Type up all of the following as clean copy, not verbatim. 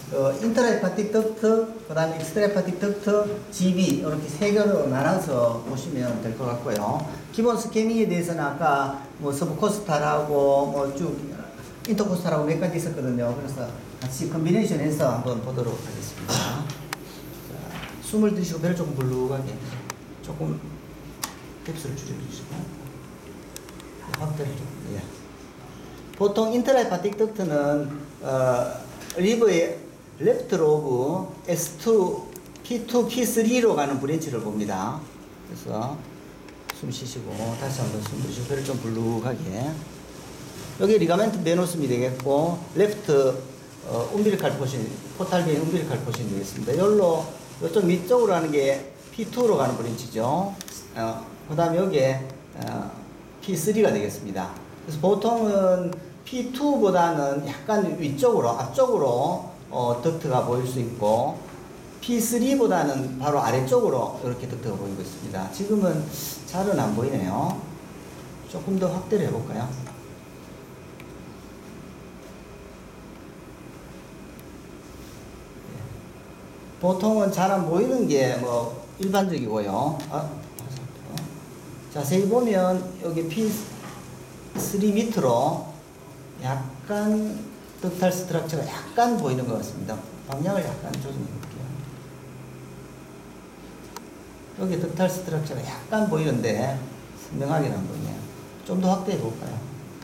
인트라헤파틱 덕트, 그 다음에 익스트라헤파틱 덕트, GB 이렇게 세 개로 나눠서 보시면 될 것 같고요. 기본 스캐닝에 대해서는 아까 뭐 서브코스탈하고 뭐 쭉 인터코스탈하고 몇 가지 있었거든요. 그래서 같이 컨비네이션 해서 한번 보도록 하겠습니다. 자, 숨을 들이쉬고 배를 조금 불룩하게 조금 뎁스를 줄여주시고 확대를 좀. 예. 보통 인트라헤파틱 덕트는 리버의 레프트 로브 S2, P2, P3로 가는 브랜치를 봅니다. 그래서 숨 쉬시고 다시 한번 숨 들이쉬고 배를 좀 불룩하게. 여기 리가멘트 베노스미 되겠고 레프트 움빌리칼 포션, 포탈베인 움빌리칼 포션이 되겠습니다. 여기로 이쪽 밑쪽으로 가는 게 P2로 가는 브랜치죠. 그 다음에 여기에 P3가 되겠습니다. 그래서 보통은 P2보다는 약간 위쪽으로, 앞쪽으로 덕트가 보일 수 있고 P3보다는 바로 아래쪽으로 이렇게 덕트가 보이고 있습니다. 지금은 잘은 안 보이네요. 조금 더 확대를 해볼까요? 보통은 잘 안 보이는 게 뭐 일반적이고요. 자세히 보면 여기 P3 밑으로 약간 덕탈 스트럭처가 약간 보이는 것 같습니다. 방향을 약간 조정해 볼게요. 여기 덕탈 스트럭처가 약간 보이는데 선명하게는 안 보이네요. 좀 더 확대해 볼까요?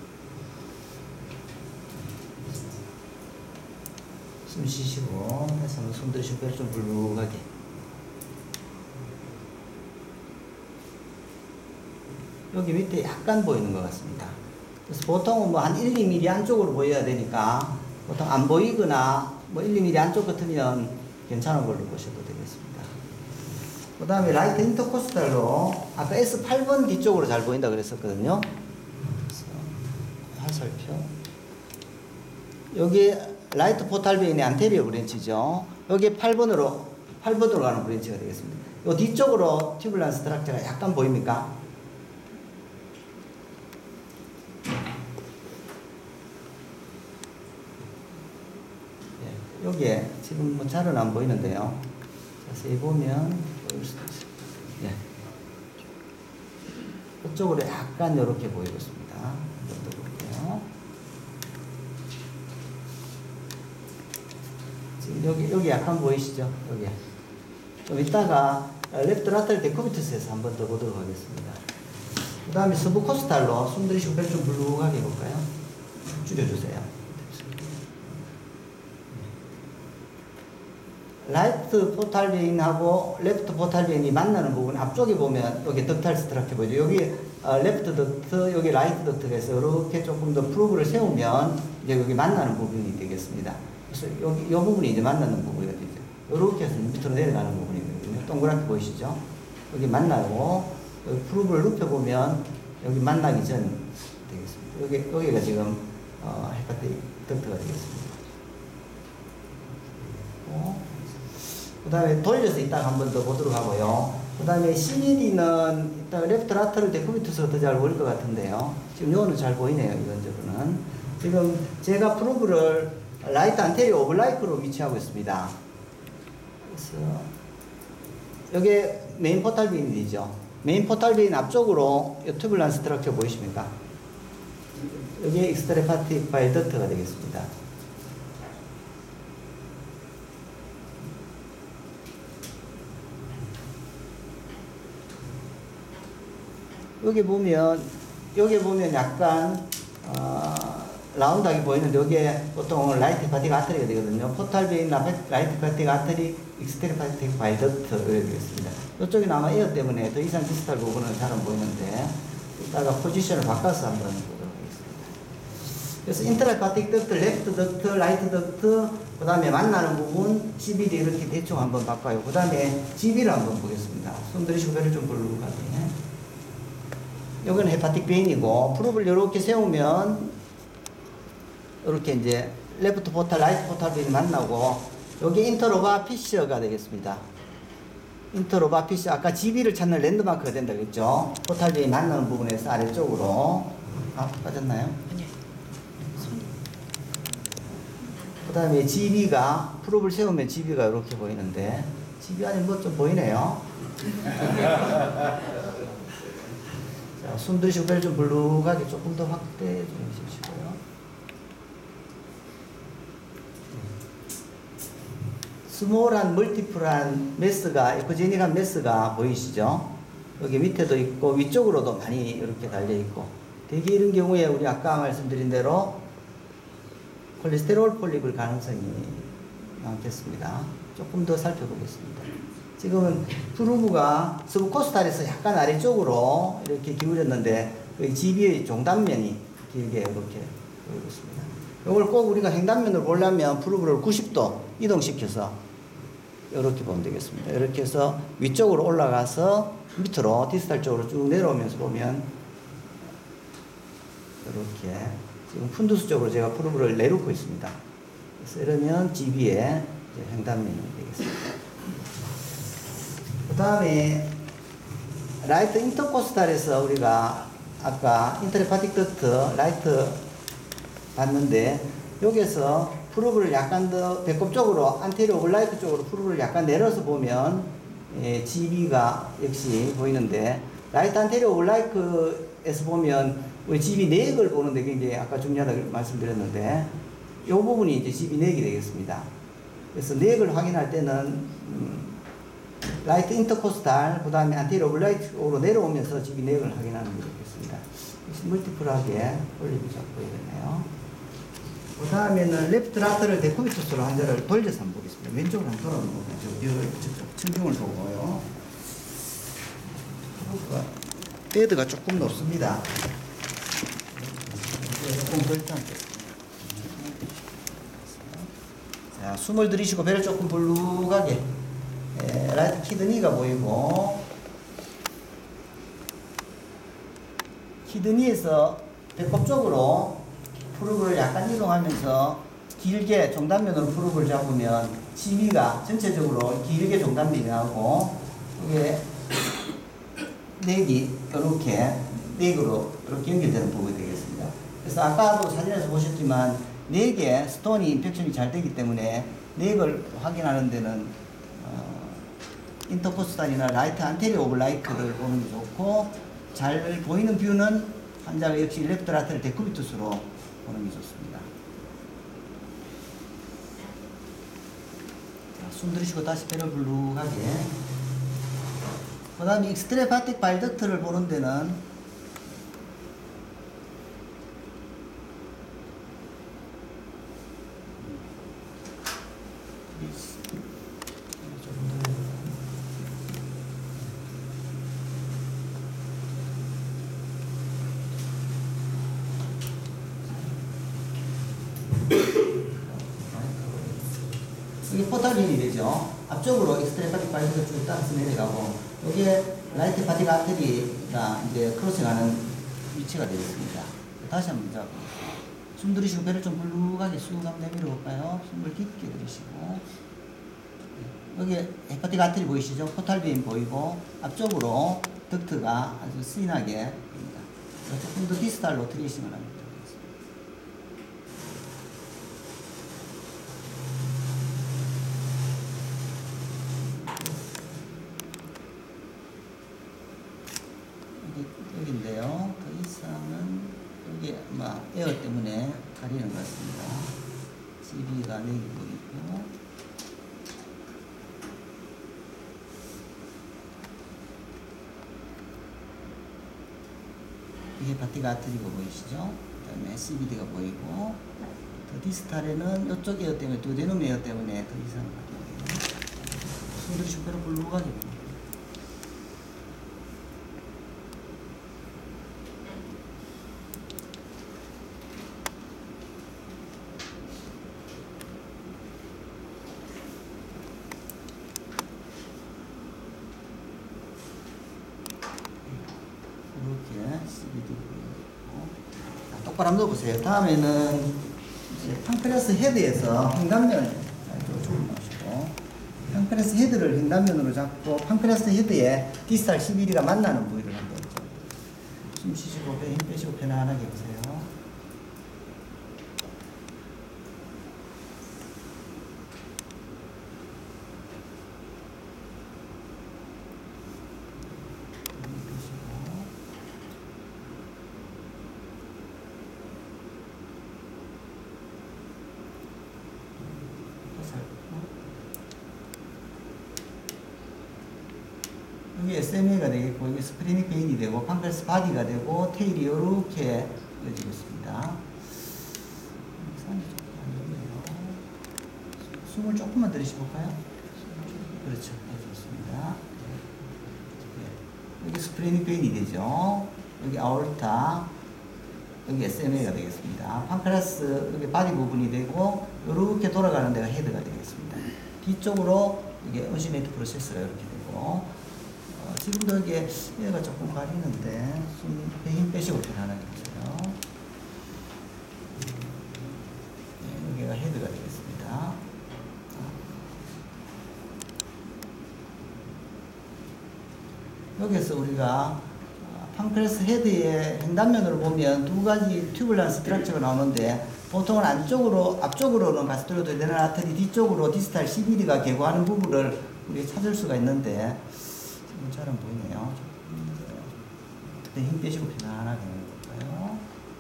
숨 쉬시고 다시 한번 숨 들이쉬고 배를 좀 불룩하게. 여기 밑에 약간 보이는 것 같습니다. 그래서 보통은 뭐 한 1, 2mm 안쪽으로 보여야 되니까 보통 안 보이거나 뭐 1, 2mm 안쪽 같으면 괜찮은 걸로 보셔도 되겠습니다. 그 다음에 라이트 인터코스탈로 아까 S8번 뒤쪽으로 잘 보인다 그랬었거든요. 그래서 화살표. 여기 라이트 포탈베인의 안테리어 브랜치죠. 여기 8번으로 가는 브랜치가 되겠습니다. 이 뒤쪽으로 튜블란 스트럭처가 약간 보입니까? 예, 여기에 지금 뭐 잘은 안 보이는데요. 자세히 보면 보일 수도 있어요. 예. 이쪽으로 약간 이렇게 보이고 있습니다. 한번 더 볼게요. 지금 여기 약간 보이시죠? 여기. 좀 이따가 레프트 라테럴 데코비투스에서 한번 더 보도록 하겠습니다. 그 다음에 서브코스탈로 숨 들이쉬고 배를 좀 불룩하게 해볼까요? 줄여주세요. 라이트 포탈베인하고 레프트 포탈베인이 만나는 부분 앞쪽에 보면 여기 덕탈 스트럭처 보이죠? 여기 레프트 덕트, 여기 라이트 덕트가 있어요. 이렇게 조금 더 프로브를 세우면 이제 여기 만나는 부분이 되겠습니다. 그래서 여기 이 부분이 이제 만나는 부분이 되죠. 이렇게 해서 밑으로 내려가는 부분이거든요. 동그랗게 보이시죠? 여기 만나고 여기 프로브를 눕혀보면 여기 만나기 전 되겠습니다. 여기가 지금 헤파틱 덕트가 되겠습니다. 그 다음에 돌려서 이따가 한 번 더 보도록 하고요. 그 다음에 CBD는 이따가 레프트 라테럴 데코비투스가 더 잘 보일 것 같은데요. 지금 요거는 잘 보이네요. 이런적으로는. 지금 제가 프로브를 라이트 안테리어 오블라이크로 위치하고 있습니다. 그래서 여기 메인 포탈베인이죠. 메인 포탈베인 앞쪽으로 이 튜블란 스트럭처 보이십니까? 여기 익스트라헤파틱 바일 덕트가 되겠습니다. 여기 보면 약간 라운드하게 보이는데 여기에 보통 라이트 헤파틱 아터리가 되거든요. 포탈베인 라이트 헤파틱 아터리 익스트라헤파틱 바일 덕트가 되겠습니다. 이쪽이 아마 에어 때문에 더 이상 디스탈 부분은 잘 안 보이는데 이따가 포지션을 바꿔서 한번 보도록 하겠습니다. 그래서 인트라헤파틱 덕트, 레프트 덕트, 라이트 덕트, 그 다음에 만나는 부분 CBD 이렇게 대충 한번 바꿔요. 그 다음에 GB를 한번 보겠습니다. 손 들이쉬고 배를 좀 불룩하게. 여기는 헤파틱 베인이고 프로브를 이렇게 세우면 이렇게 이제 레프트 포탈, 라이트 포탈 베인이 만나고 여기 인터로바 피셔가 되겠습니다. 인터로바 피셔, 아까 GB를 찾는 랜드마크가 된다 그랬죠? 포탈 베인 만나는 부분에서 아래쪽으로 빠졌나요? 아니요. 그 다음에 GB가, 프롭을 세우면 GB가 이렇게 보이는데, GB 안에 뭐 좀 보이네요. 자, 숨 들이쉬고 배를 좀 불룩하게 조금 더 확대 좀 해주시고요. 스몰한 멀티플한 매스가, 에코제닉한 매스가 보이시죠? 여기 밑에도 있고 위쪽으로도 많이 이렇게 달려 있고, 대개 이런 경우에 우리 아까 말씀드린 대로 콜레스테롤 폴립일 가능성이 많겠습니다. 조금 더 살펴보겠습니다. 지금은 프루브가 서브코스탈에서 약간 아래쪽으로 이렇게 기울였는데 그 GB의 종단면이 길게 이렇게 보이고 있습니다. 이걸 꼭 우리가 횡단면으로 보려면 프루브를 90도 이동시켜서 이렇게 보면 되겠습니다. 이렇게 해서 위쪽으로 올라가서 밑으로 디스탈 쪽으로 쭉 내려오면서 보면 이렇게 지금 푼두스 쪽으로 제가 프루브를 내놓고 있습니다. 그래서 이러면 GB의 횡단면이 되겠습니다. 그 다음에 라이트 인터코스탈에서 우리가 아까 인터레파틱 덕트 라이트 봤는데, 여기에서 프루브를 약간 더 배꼽 쪽으로 안테리어 오블라이크 쪽으로 프루브를 약간 내려서 보면 GB가 역시 보이는데, 라이트 안테리어 오블라이크에서 보면 우리 GB 내역을 보는데 굉장히 아까 중요하다고 말씀드렸는데, 이 부분이 이제 GB 내역이 되겠습니다. 그래서 내역을 확인할 때는 라이트 인터코스탈, 그 다음에 안테리어 오블라이크로 내려오면서 GB 내역을 확인하는 게 되겠습니다. 멀티플하게 올리기 잘 보이겠네요. 그 다음에는 레프트 라터를 데쿠비투스로 한 자를 돌려서 한번 보겠습니다. 왼쪽으로 한번 돌아보고, 저쪽 측중을 보고요. 헤드가 조금 높습니다. 조금 덜 자, 숨을 들이쉬고 배를 조금 불룩하게, 라이트 키드니가 보이고, 키드니에서 배꼽 쪽으로 프루브를 약간 이동하면서 길게 종단면으로 프루브를 잡으면 GB가 전체적으로 길게 종단면이 나오고, 이게 넥이 이렇게 넥으로 이렇게 연결되는 부분이 되겠습니다. 그래서 아까도 사진에서 보셨지만 넥에 스톤이 인펙션이 잘 되기 때문에 넥을 확인하는 데는 인터코스탈이나 라이트 안테리어 오블라이크를 보는 게 좋고, 잘 보이는 뷰는 환자가 역시 레프트 라테럴 데쿠비투스로 보는 게 좋습니다. 자, 숨 들이쉬고 다시 배를 불룩하게. 그 다음에 익스트레파틱 바이덕트를 보는 데는 이게 포탈빈이 되죠. 앞쪽으로 익스트레파틱 바이드가 쭉 따라서 내려가고, 이게 라이트 파틱 아테리가 이제 크로싱하는 위치가 되겠습니다. 다시 한번 잡아보겠습니다. 숨 들이쉬고 배를 좀 불룩하게 쑥 한번 내밀어 볼까요? 숨을 깊게 들이쉬고, 여기 헤파틱 아테리 보이시죠? 포탈빈 보이고, 앞쪽으로 덕트가 아주 스인하게 보입니다. 조금 더 디스탈로 트레이싱을 합니다. 여기인데요. 더 이상은 여기 아마 에어 때문에 가리는 것 같습니다. GB가 내기 보이고, 이게 바티가 아트리가 보이시죠? 그 다음에 CBD가 보이고, 더 디스탈에는 이쪽 에어 때문에, 두데눔 에어 때문에 더 이상은 가리는 손들이 슈퍼로 불룩하게 보입니다. 이렇게 CBD 보이고, 똑바로 한번 넣어보세요. 다음에는 이제 팡크레스 헤드에서 횡단면을 조금 넣으시고, 팡크레스 헤드를 횡단면으로 잡고 팡크레스 헤드에 디스탈 CBD가 만나는 부위를 한번 숨 쉬시고 힘 빼시고 편안하게 보세요. 이게 SMA가 되겠고, 이게 스프리닉 베인이 되고, 판크레스 바디가 되고, 테일이 이렇게 이어지고 있습니다. 숨을 조금만 들이쉬볼까요? 그렇죠. 네, 좋습니다. 여기 스프리닉 베인이 되죠. 여기 아orta, 여기 SMA가 되겠습니다. 판크레스 여기 바디 부분이 되고, 이렇게 돌아가는 데가 헤드가 되겠습니다. 뒤쪽으로 이게 어시네이트 프로세스가 이렇게 되고, 지금도 이게 얘가 조금 가리는데 힘 빼시고 편안하게 하세요. 네, 여기가 헤드가 되겠습니다. 여기서 우리가 판크레스 헤드의 횡단면으로 보면 두 가지 튜블란 스트럭처가 나오는데, 보통은 앞쪽으로는 가스트로드 데널 아터리, 뒤쪽으로 디스탈 CBD가 개고하는 부분을 우리가 찾을 수가 있는데, 지금 잘 안 보이네요. 그때 힘 빼시고 편안하게 해볼까요?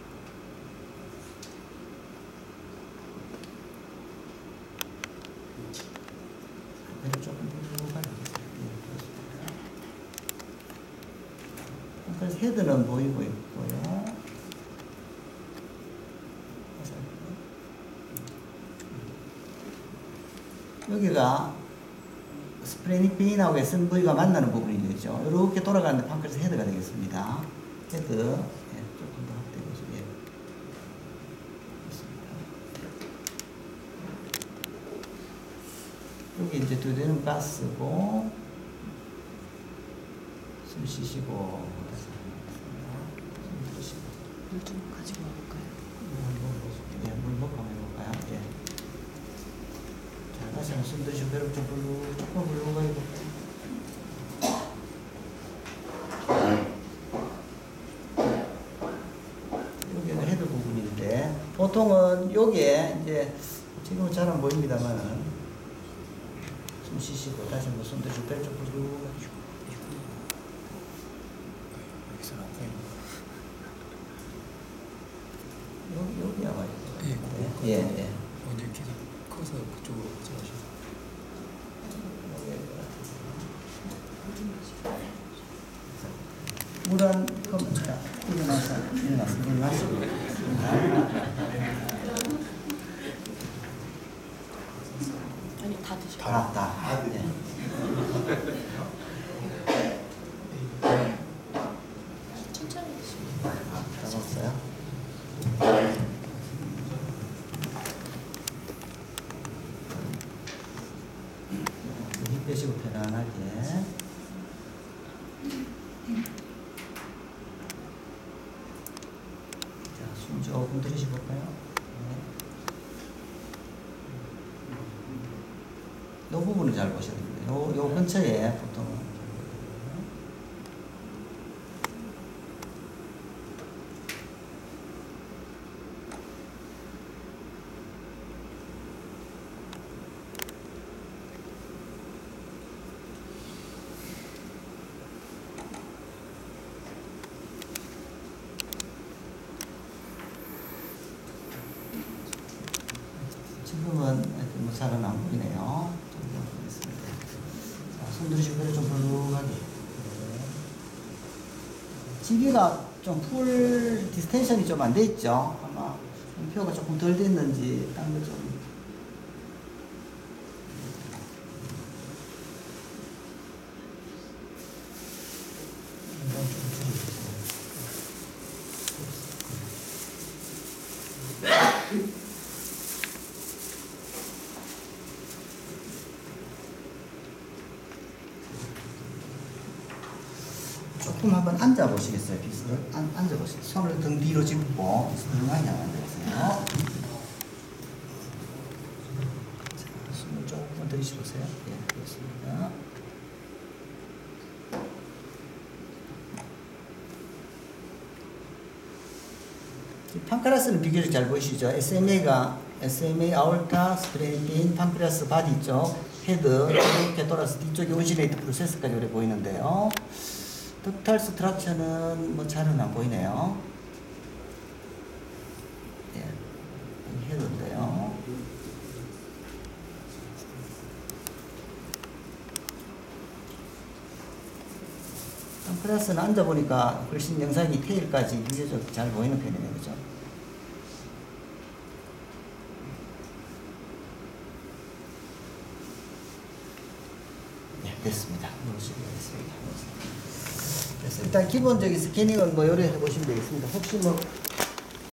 배를 조금 들고 가야겠어요. 그래서 헤드는 보이고 있고요. 여기가 스프레닉 베인하고 SMV가 만나는 부분이 되죠. 이렇게 돌아가는데 판크레스 헤드가 되겠습니다. 헤드, 예, 조금 더 확대해보시죠. 예. 여기 이제 두뇌는 가스고, 숨 쉬시고, 물 좀 가지고 와볼까요? 예, 물 먹고 한번 해볼까요? 예. 자, 다시 한번 숨 드시고, 배를 좀 조금 불고 가볼까요? 여기는 헤드 부분인데, 보통은 요게 이제, 지금은 잘 안 보입니다만은, 숨 쉬시고, 다시 한번 숨 드시고, 배를 좀 불고 가지고. 여기서는 안 보이는 여기 아마 예, 예, 예. 이제 계속 커서 그쪽으로 가져가셔서 물한 컵, 자, 일어나서 물 마시고. 아니 다 드셔. 다. 네. 천천히 드시고. 다 먹었어요? 힘 빼시고 편안하게. 자, 숨 조금 들이쉬볼까요? 네. 이 부분을 잘 보셔야 됩니다. 요 근처에 보통. 지금은 뭐 잘은 안 보이네요. 좀 보겠습니다. 자, 손 들이시고 배를 좀 불룩하게. 지기가 좀 풀 디스텐션이 좀 안 돼 있죠. 아마 표가 조금 덜 됐는지 딴 거 좀. 조금 한번 앉아 보시겠어요? 비스를 앉아 보세요. 손을 등 뒤로 짚고 비스를 많이 앉아 보세요. 숨을 조금 들이쉬보세요. 예, 그렇습니다. 판크레스는 비교적 잘 보이시죠? SMA 아올타, 스프레닉, 판크레스 바디 쪽, 헤드 이렇게 돌아서 뒤쪽에 오지네이트 프로세스까지 오래 보이는데요. 덕탈 스트럭처는 뭐 잘은 안 보이네요. 예, 헤드인데요. 선글라스는 앉아보니까 훨씬 영상이 테일까지 비교적 잘 보이는 편이네요. 그죠? 네, 됐습니다. 놓으시겠습니다. 그래서 일단 기본적인 스캐닝은 뭐 요래 해보시면 되겠습니다. 혹시 뭐